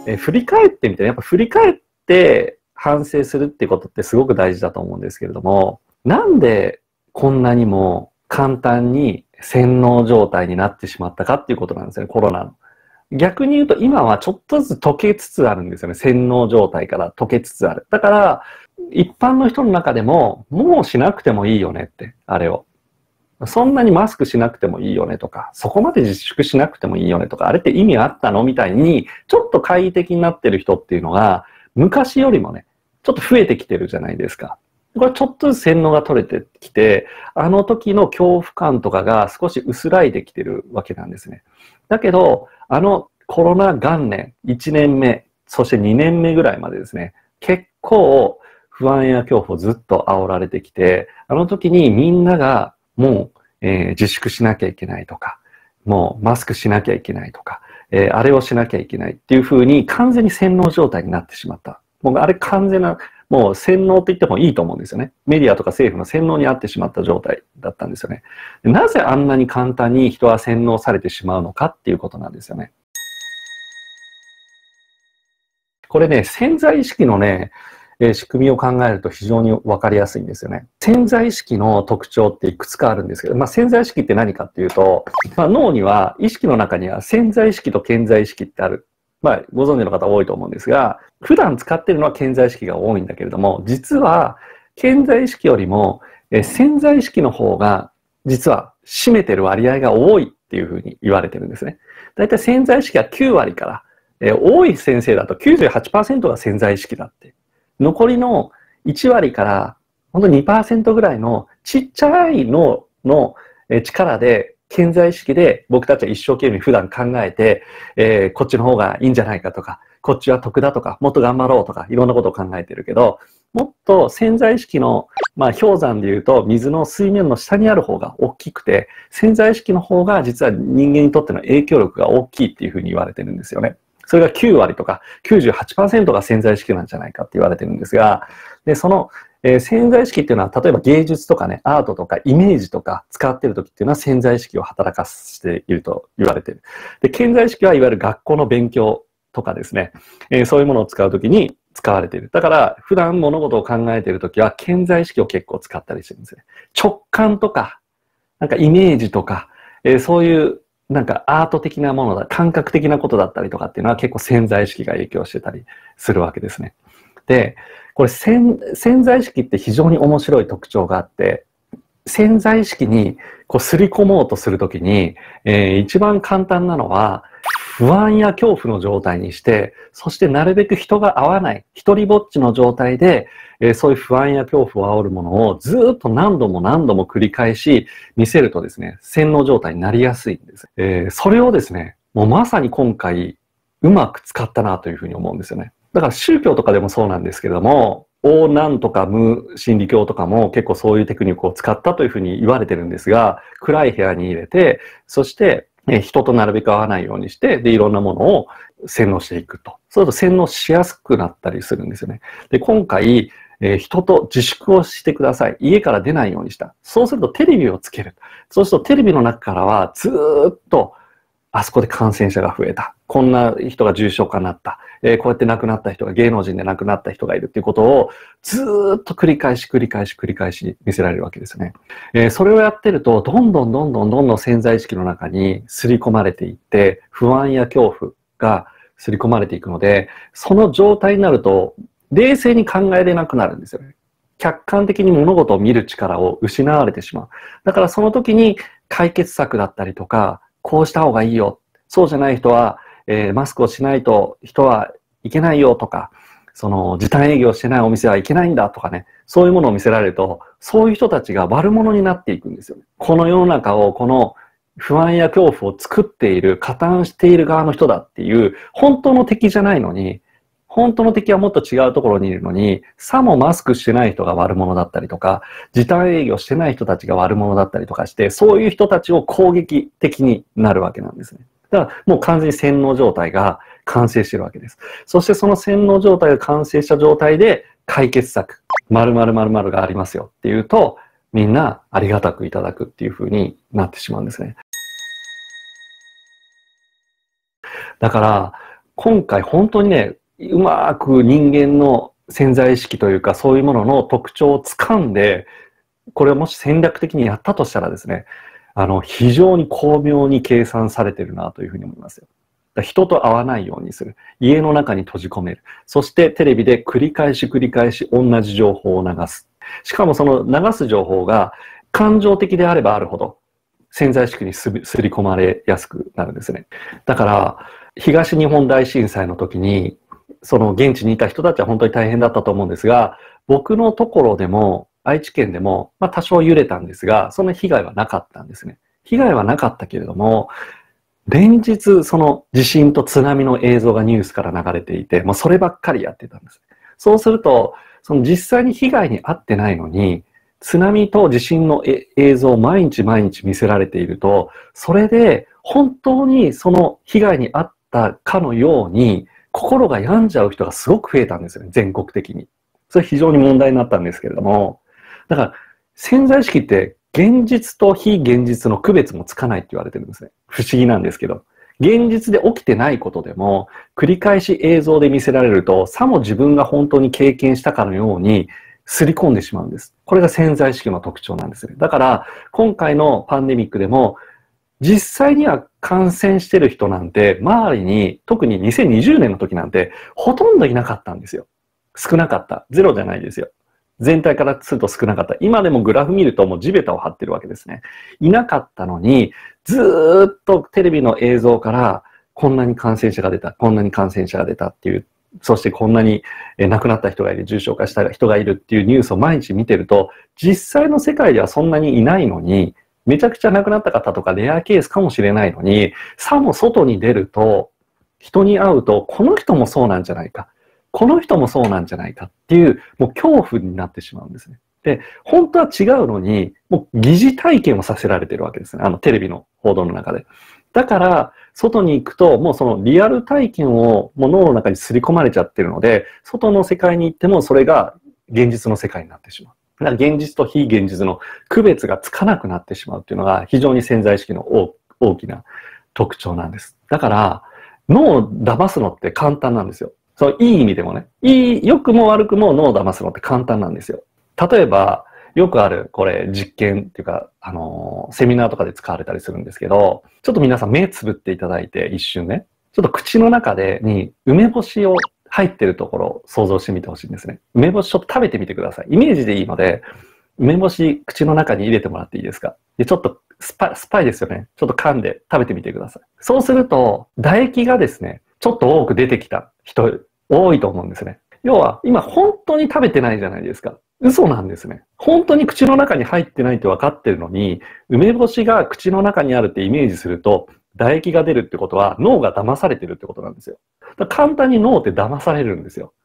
振り返ってみて、やっぱ振り返って反省するってことってすごく大事だと思うんですけれども、なんでこんなにも簡単に洗脳状態になってしまったかっていうことなんですよね、コロナの。逆に言うと今はちょっとずつ溶けつつあるんですよね。洗脳状態から溶けつつある。だから、一般の人の中でも、もうしなくてもいいよねって、あれを。そんなにマスクしなくてもいいよねとか、そこまで自粛しなくてもいいよねとか、あれって意味あったのみたいに、ちょっと懐疑的になってる人っていうのが、昔よりもね、ちょっと増えてきてるじゃないですか。これちょっとずつ洗脳が取れてきて、あの時の恐怖感とかが少し薄らいできてるわけなんですね。だけど、あのコロナ元年、1年目、そして2年目ぐらいまでですね、結構不安や恐怖をずっと煽られてきて、あの時にみんながもう、自粛しなきゃいけないとか、もうマスクしなきゃいけないとか、あれをしなきゃいけないっていう風に完全に洗脳状態になってしまった。もうあれ完全な、もう洗脳って言ってもいいと思うんですよね。メディアとか政府の洗脳にあってしまった状態だったんですよね。なぜあんなに簡単に人は洗脳されてしまうのかっていうことなんですよね。これね、潜在意識のね、仕組みを考えると非常にわかりやすいんですよね。潜在意識の特徴っていくつかあるんですけど、潜在意識って何かっていうと、脳には、意識の中には潜在意識と顕在意識ってある。ご存知の方多いと思うんですが、普段使っているのは顕在意識が多いんだけれども、実は顕在意識よりも潜在意識の方が実は占めてる割合が多いっていうふうに言われてるんですね。だいたい潜在意識が9割から、多い先生だと 98% が潜在意識だって。残りの1割から本当に 2% ぐらいのちっちゃい脳の力で潜在意識で僕たちは一生懸命普段考えて、こっちの方がいいんじゃないかとか、こっちは得だとか、もっと頑張ろうとか、いろんなことを考えてるけど、もっと潜在意識の、氷山で言うと水の水面の下にある方が大きくて、潜在意識の方が実は人間にとっての影響力が大きいっていうふうに言われてるんですよね。それが9割とか 98% が潜在意識なんじゃないかって言われてるんですが、で、その、潜在意識っていうのは、例えば芸術とかね、アートとかイメージとか使ってる時っていうのは潜在意識を働かせていると言われている。で、潜在意識はいわゆる学校の勉強とかですね、そういうものを使う時に使われている。だから、普段物事を考えている時は潜在意識を結構使ったりしてるんですね。直感とか、なんかイメージとか、そういうなんかアート的なものだ、感覚的なことだったりとかっていうのは結構潜在意識が影響してたりするわけですね。で、これ潜在意識って非常に面白い特徴があって、潜在意識にこう刷り込もうとするときに、一番簡単なのは不安や恐怖の状態にして、そしてなるべく人が合わない、一人ぼっちの状態で、そういう不安や恐怖を煽るものをずっと何度も何度も繰り返し見せるとですね、洗脳状態になりやすいんです。それをですね、もうまさに今回うまく使ったなというふうに思うんですよね。だから宗教とかでもそうなんですけれども、オーなんとか無心理教とかも結構そういうテクニックを使ったというふうに言われてるんですが、暗い部屋に入れて、そして人となるべく会わないようにして、で、いろんなものを洗脳していくと。そうすると洗脳しやすくなったりするんですよね。で、今回、人と自粛をしてください。家から出ないようにした。そうするとテレビをつける。そうするとテレビの中からはずーっとあそこで感染者が増えた。こんな人が重症化になった。こうやって亡くなった人が、芸能人で亡くなった人がいるっていうことをずーっと繰り返し見せられるわけですよね。それをやってると、どんどん潜在意識の中に刷り込まれていって、不安や恐怖が刷り込まれていくので、その状態になると、冷静に考えれなくなるんですよね。客観的に物事を見る力を失われてしまう。だからその時に解決策だったりとか、こうした方がいいよ。そうじゃない人は、マスクをしないと人はいけないよとか、その時短営業してないお店はいけないんだとかね、そういうものを見せられると、そういう人たちが悪者になっていくんですよね。この世の中を、この不安や恐怖を作っている、加担している側の人だっていう、本当の敵じゃないのに、本当の敵はもっと違うところにいるのに、さもマスクしてない人が悪者だったりとか、時短営業してない人たちが悪者だったりとかして、そういう人たちを攻撃的になるわけなんですね。だからもう完全に洗脳状態が完成してるわけです。そしてその洗脳状態が完成した状態で解決策、〇〇〇〇がありますよっていうと、みんなありがたくいただくっていう風になってしまうんですね。だから、 今回本当にね、うまく人間の潜在意識というか、そういうものの特徴をつかんで、これをもし戦略的にやったとしたらですね、非常に巧妙に計算されてるなというふうに思いますよ。人と会わないようにする。家の中に閉じ込める。そしてテレビで繰り返し同じ情報を流す。しかもその流す情報が感情的であればあるほど潜在意識にすり込まれやすくなるんですね。だから東日本大震災の時にその現地にいた人たちは本当に大変だったと思うんですが、僕のところでも愛知県でも多少揺れたんですが、その被害はなかったんですね。被害はなかったけれども、連日その地震と津波の映像がニュースから流れていて、もうそればっかりやってたんです。そうすると、その実際に被害に遭ってないのに、津波と地震の映像を毎日見せられていると、それで本当にその被害に遭ったかのように、心が病んじゃう人がすごく増えたんですよね、全国的に。それ非常に問題になったんですけれども、だから潜在意識って現実と非現実の区別もつかないって言われてるんですね。不思議なんですけど。現実で起きてないことでも、繰り返し映像で見せられると、さも自分が本当に経験したかのように、刷り込んでしまうんです。これが潜在意識の特徴なんですね。だから、今回のパンデミックでも、実際には感染してる人なんて、周りに、特に2020年の時なんて、ほとんどいなかったんですよ。少なかった。ゼロじゃないですよ。全体からすると少なかった。今でもグラフ見るともう地べたを張ってるわけですね。いなかったのに、ずーっとテレビの映像からこんなに感染者が出た、こんなに感染者が出たっていう、そしてこんなに亡くなった人がいる、重症化した人がいるっていうニュースを毎日見てると、実際の世界ではそんなにいないのに、めちゃくちゃ亡くなった方とかレアケースかもしれないのに、さも外に出ると、人に会うと、この人もそうなんじゃないか。この人もそうなんじゃないかっていう、もう恐怖になってしまうんですね。で、本当は違うのに、もう疑似体験をさせられてるわけですね。テレビの報道の中で。だから、外に行くと、もうそのリアル体験をもう脳の中に刷り込まれちゃってるので、外の世界に行ってもそれが現実の世界になってしまう。だから現実と非現実の区別がつかなくなってしまうっていうのが非常に潜在意識の大きな特徴なんです。だから、脳を騙すのって簡単なんですよ。そう、いい意味でもね。良くも悪くも脳を騙すのって簡単なんですよ。例えば、よくある、これ、実験っていうか、セミナーとかで使われたりするんですけど、ちょっと皆さん目つぶっていただいて、一瞬ね、ちょっと口の中に梅干しを入ってるところを想像してみてほしいんですね。梅干しちょっと食べてみてください。イメージでいいので、梅干し口の中に入れてもらっていいですか？で、ちょっとスパイですよね。ちょっと噛んで食べてみてください。そうすると、唾液がですね、ちょっと多く出てきた人、多いと思うんですね。要は、今本当に食べてないじゃないですか。嘘なんですね。本当に口の中に入ってないって分かってるのに、梅干しが口の中にあるってイメージすると、唾液が出るってことは脳が騙されてるってことなんですよ。だから簡単に脳って騙されるんですよ。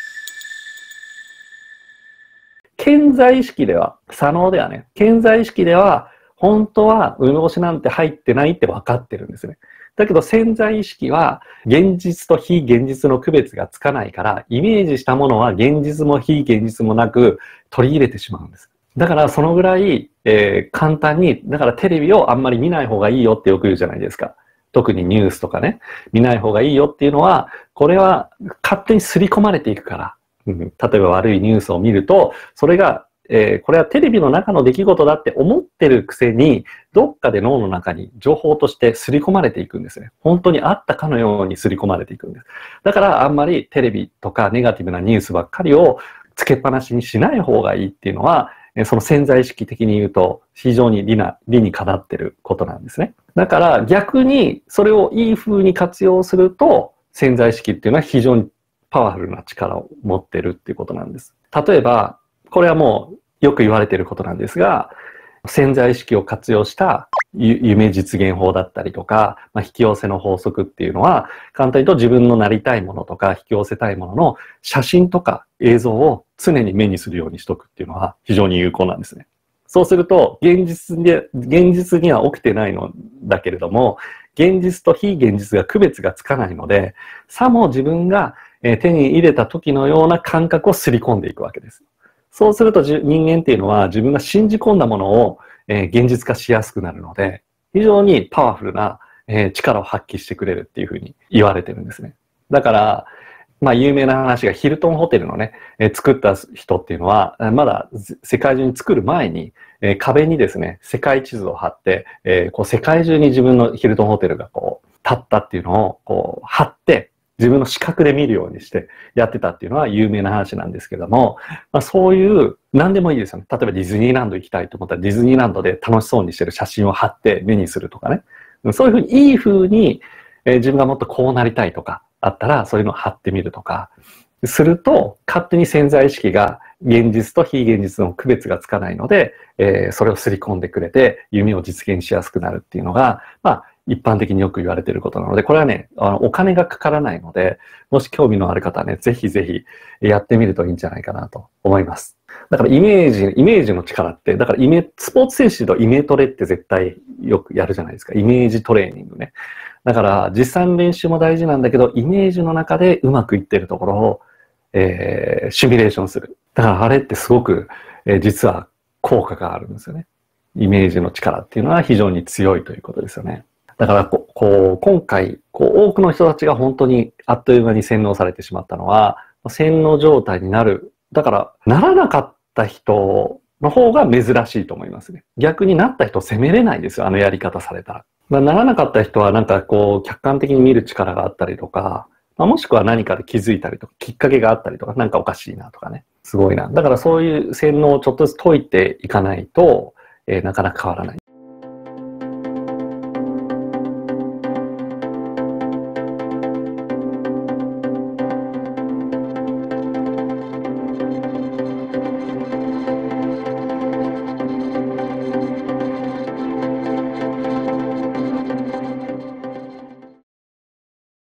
潜在意識では、左脳ではね、潜在意識では、本当は梅干しなんて入ってないって分かってるんですね。だけど潜在意識は現実と非現実の区別がつかないから、イメージしたものは現実も非現実もなく取り入れてしまうんです。だからそのぐらい、簡単に、だからテレビをあんまり見ない方がいいよってよく言うじゃないですか。特にニュースとかね、見ない方がいいよっていうのは、これは勝手に刷り込まれていくから。例えば悪いニュースを見ると、それがこれはテレビの中の出来事だって思ってるくせに、どっかで脳の中に情報として刷り込まれていくんですね。本当にあったかのように刷り込まれていくんです。だからあんまりテレビとかネガティブなニュースばっかりをつけっぱなしにしない方がいいっていうのは、その潜在意識的に言うと非常に理にかなってることなんですね。だから逆にそれをいい風に活用すると、潜在意識っていうのは非常にパワフルな力を持ってるっていうことなんです。例えば、これはもうよく言われていることなんですが、潜在意識を活用した夢実現法だったりとか、引き寄せの法則っていうのは、簡単に言うと自分のなりたいものとか引き寄せたいものの写真とか映像を常に目にするようにしとくっていうのは非常に有効なんですね。そうすると、現実には起きてないのだけれども、現実と非現実が区別がつかないので、さも自分が手に入れた時のような感覚を刷り込んでいくわけです。そうすると人間っていうのは自分が信じ込んだものを現実化しやすくなるので、非常にパワフルな力を発揮してくれるっていうふうに言われてるんですね。 だから、まあ有名な話がヒルトンホテルのね、作った人っていうのは、まだ世界中に作る前に、壁にですね、世界地図を貼って、こう世界中に自分のヒルトンホテルがこう、立ったっていうのをこう貼って、自分の視覚で見るようにしてやってたっていうのは有名な話なんですけども、まあ、そういう何でもいいですよね。例えばディズニーランド行きたいと思ったらディズニーランドで楽しそうにしてる写真を貼って目にするとかね。そういうふうにいい風に、自分がもっとこうなりたいとかあったらそういうのを貼ってみるとかすると勝手に潜在意識が現実と非現実の区別がつかないので、それを刷り込んでくれて夢を実現しやすくなるっていうのが、まあ一般的によく言われていることなので、これはね、お金がかからないので、もし興味のある方はね、ぜひぜひやってみるといいんじゃないかなと思います。だからイメージの力って、だからスポーツ選手とイメトレって絶対よくやるじゃないですか。イメージトレーニングね。だから実際の練習も大事なんだけど、イメージの中でうまくいってるところを、シミュレーションする。だからあれってすごく、実は効果があるんですよね。イメージの力っていうのは非常に強いということですよね。だから今回多くの人たちが本当にあっという間に洗脳されてしまったのは、洗脳状態になる。だから、ならなかった人の方が珍しいと思いますね。逆になった人を責めれないですよ、あのやり方されたら。ならなかった人はなんか客観的に見る力があったりとか、もしくは何かで気づいたりとか、きっかけがあったりとか、なんかおかしいなとかね。すごいな。だからそういう洗脳をちょっとずつ解いていかないと、なかなか変わらない。